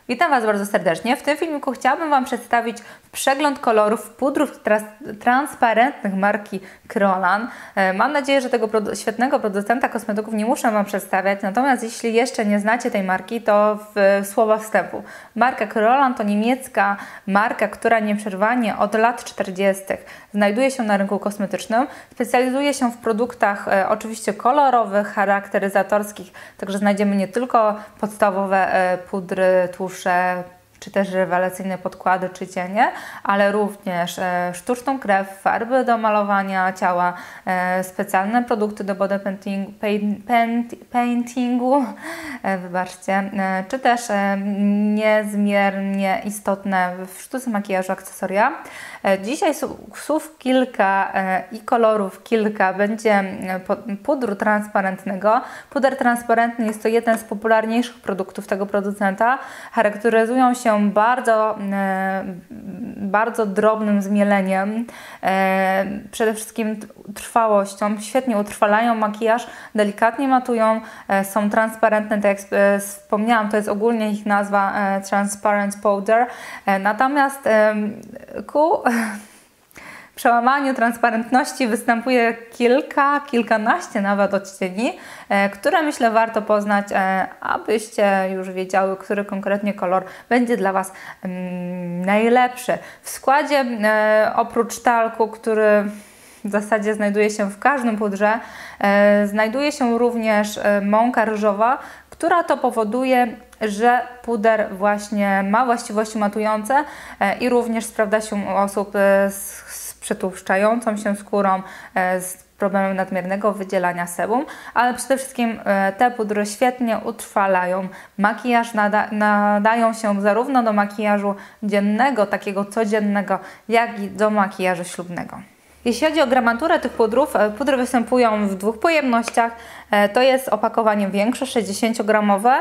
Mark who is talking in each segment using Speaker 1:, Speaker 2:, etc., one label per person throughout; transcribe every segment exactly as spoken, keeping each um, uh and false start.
Speaker 1: Witam Was bardzo serdecznie. W tym filmiku chciałabym Wam przedstawić przegląd kolorów pudrów trans transparentnych marki Kryolan. Mam nadzieję, że tego produ świetnego producenta kosmetyków nie muszę Wam przedstawiać, natomiast jeśli jeszcze nie znacie tej marki, to w słowa wstępu. Marka Kryolan to niemiecka marka, która nieprzerwanie od lat czterdziestych znajduje się na rynku kosmetycznym. Specjalizuje się w produktach e, oczywiście kolorowych, charakteryzatorskich, także znajdziemy nie tylko podstawowe e, pudry, tusze, czy też rewelacyjne podkłady czy cienie, ale również e, sztuczną krew, farby do malowania ciała, e, specjalne produkty do body painting, paint, paint, paintingu, e, wybaczcie, e, czy też e, niezmiernie istotne w sztuce makijażu akcesoria. E, dzisiaj słów kilka e, i kolorów kilka będzie e, pudru transparentnego. Puder transparentny jest to jeden z popularniejszych produktów tego producenta. Charakteryzują się bardzo, e, bardzo drobnym zmieleniem, e, przede wszystkim trwałością, świetnie utrwalają makijaż, delikatnie matują, e, są transparentne, tak jak e, wspomniałam, to jest ogólnie ich nazwa e, Transparent Powder, e, natomiast e, ku przełamaniu transparentności występuje kilka, kilkanaście nawet odcieni, e, które myślę warto poznać, e, abyście już wiedziały, który konkretnie kolor będzie dla Was mm, najlepszy. W składzie e, oprócz talku, który w zasadzie znajduje się w każdym pudrze, e, znajduje się również e, mąka ryżowa, która to powoduje, że puder właśnie ma właściwości matujące e, i również sprawdza się u osób e, z przetłuszczającą się skórą, z problemem nadmiernego wydzielania sebum, ale przede wszystkim te pudry świetnie utrwalają makijaż, nada, nadają się zarówno do makijażu dziennego, takiego codziennego, jak i do makijażu ślubnego. Jeśli chodzi o gramaturę tych pudrów, pudry występują w dwóch pojemnościach. To jest opakowanie większe, sześćdziesięciogramowe.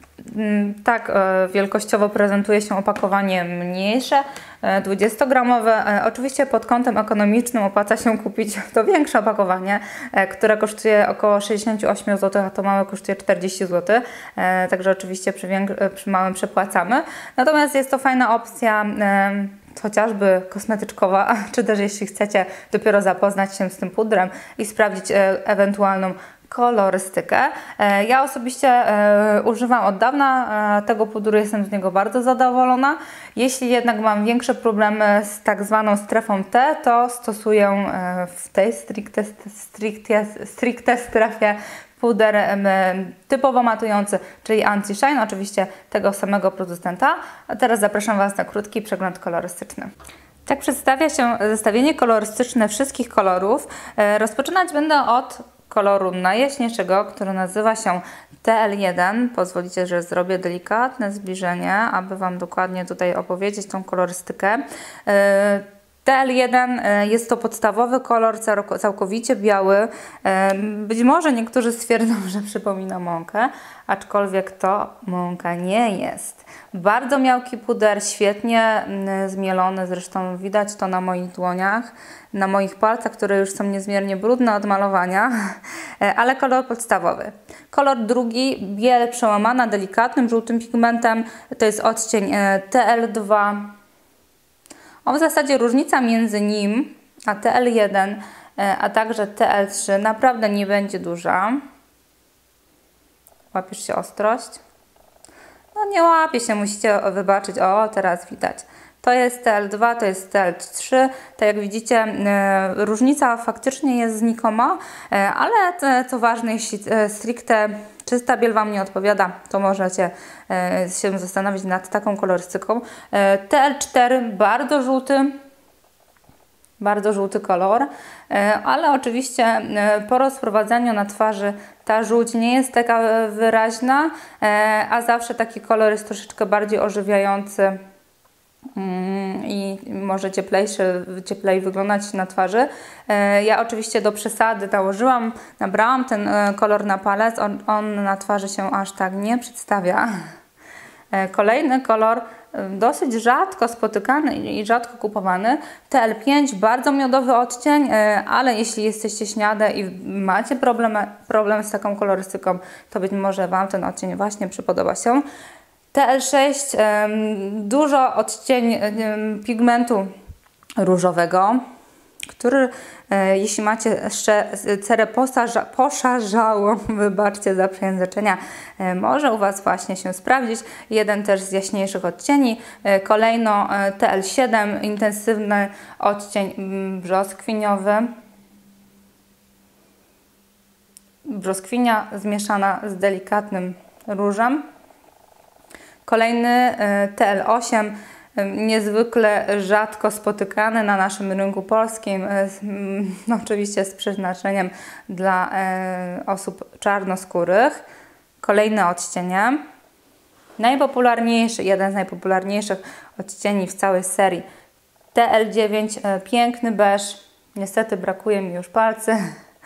Speaker 1: Tak wielkościowo prezentuje się opakowanie mniejsze, dwudziestogramowe. Oczywiście pod kątem ekonomicznym opłaca się kupić to większe opakowanie, które kosztuje około sześćdziesiąt osiem złotych, a to małe kosztuje czterdzieści złotych. Także oczywiście przy, przy małym przepłacamy. Natomiast jest to fajna opcja, chociażby kosmetyczkowa, czy też jeśli chcecie dopiero zapoznać się z tym pudrem i sprawdzić ewentualną kolorystykę. Ja osobiście e, używam od dawna e, tego pudru, jestem z niego bardzo zadowolona. Jeśli jednak mam większe problemy z tak zwaną strefą T, to stosuję e, w tej stricte, stricte, stricte strefie puder e, typowo matujący, czyli Anti-Shine, oczywiście tego samego producenta. A teraz zapraszam Was na krótki przegląd kolorystyczny. Tak przedstawia się zestawienie kolorystyczne wszystkich kolorów. E, rozpoczynać będę od koloru najjaśniejszego, który nazywa się T L jeden. Pozwolicie, że zrobię delikatne zbliżenie, aby Wam dokładnie tutaj opowiedzieć tą kolorystykę. T L jeden jest to podstawowy kolor, całkowicie biały. Być może niektórzy stwierdzą, że przypomina mąkę, aczkolwiek to mąka nie jest. Bardzo miałki puder, świetnie zmielony, zresztą widać to na moich dłoniach, na moich palcach, które już są niezmiernie brudne od malowania, ale kolor podstawowy. Kolor drugi, biel przełamana delikatnym żółtym pigmentem, to jest odcień T L dwa. O, w zasadzie różnica między nim a T L jeden, a także T L trzy naprawdę nie będzie duża. Łapiesz się ostrość? No nie łapie się, musicie wybaczyć. O, teraz widać. To jest T L dwa, to jest T L trzy. Tak jak widzicie, e, różnica faktycznie jest znikoma, e, ale co ważne, jeśli e, stricte czysta biel Wam nie odpowiada, to możecie e, się zastanowić nad taką kolorystyką. E, T L cztery bardzo żółty, bardzo żółty kolor, e, ale oczywiście e, po rozprowadzaniu na twarzy ta żółć nie jest taka wyraźna, e, a zawsze taki kolor jest troszeczkę bardziej ożywiający i może cieplejszy, cieplej wyglądać na twarzy. Ja oczywiście do przesady nałożyłam, nabrałam ten kolor na palec, on, on na twarzy się aż tak nie przedstawia. Kolejny kolor, dosyć rzadko spotykany i rzadko kupowany, T L pięć, bardzo miodowy odcień, ale jeśli jesteście śniade i macie problem, problem z taką kolorystyką, to być może Wam ten odcień właśnie przypodoba się. T L sześć, dużo odcień pigmentu różowego, który, jeśli macie jeszcze cerę posarza, poszarzałą, wybaczcie za przejęzyczenia, może u Was właśnie się sprawdzić. Jeden też z jaśniejszych odcieni. Kolejno T L siedem, intensywny odcień brzoskwiniowy. Brzoskwinia zmieszana z delikatnym różem. Kolejny T L osiem, niezwykle rzadko spotykany na naszym rynku polskim, no oczywiście z przeznaczeniem dla osób czarnoskórych. Kolejne odcienie. Najpopularniejszy, jeden z najpopularniejszych odcieni w całej serii T L dziewięć, piękny beż. Niestety brakuje mi już palcy.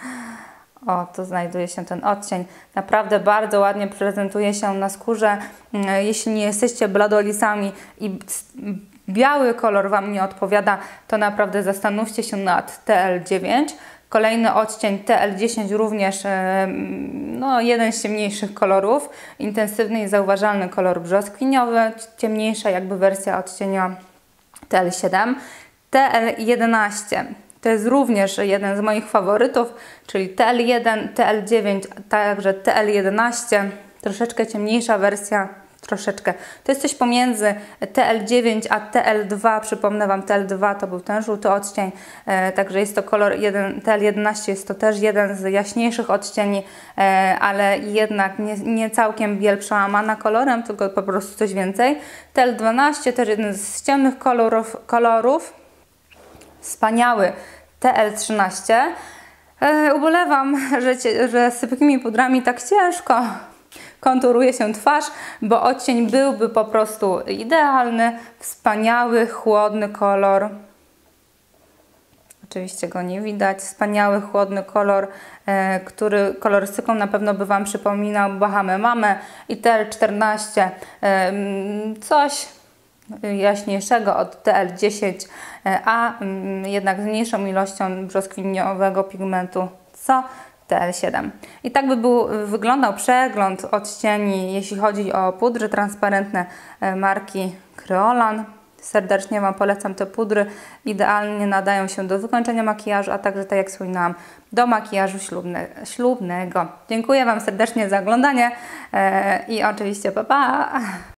Speaker 1: O, tu znajduje się ten odcień. Naprawdę bardzo ładnie prezentuje się na skórze. Jeśli nie jesteście bladolisami i biały kolor Wam nie odpowiada, to naprawdę zastanówcie się nad T L dziewięć. Kolejny odcień T L dziesięć również no, jeden z ciemniejszych kolorów. Intensywny i zauważalny kolor brzoskwiniowy. Ciemniejsza jakby wersja odcienia T L siedem. T L jedenaście. To jest również jeden z moich faworytów, czyli T L jeden, T L dziewięć, także T L jedenaście, troszeczkę ciemniejsza wersja, troszeczkę. To jest coś pomiędzy T L dziewięć a T L dwa, przypomnę Wam, T L dwa to był ten żółty odcień, e, także jest to kolor jeden, T L jedenaście jest to też jeden z jaśniejszych odcieni, e, ale jednak nie, nie całkiem biel przełamana kolorem, tylko po prostu coś więcej. T L dwanaście też jeden z ciemnych kolorów, kolorów. Wspaniały T L trzynaście. E, ubolewam, że, że sypkimi pudrami tak ciężko konturuje się twarz, bo odcień byłby po prostu idealny, wspaniały, chłodny kolor. Oczywiście go nie widać. Wspaniały, chłodny kolor, e, który kolorystyką na pewno by Wam przypominał Bahamę Mamę. I T L czternaście, e, coś jaśniejszego od T L dziesięć, a jednak z mniejszą ilością brzoskwiniowego pigmentu co T L siedem. I tak by był, wyglądał przegląd odcieni, jeśli chodzi o pudry transparentne marki Kryolan. Serdecznie Wam polecam te pudry. Idealnie nadają się do wykończenia makijażu, a także, tak jak wspominałam, do makijażu ślubne, ślubnego. Dziękuję Wam serdecznie za oglądanie i oczywiście pa pa!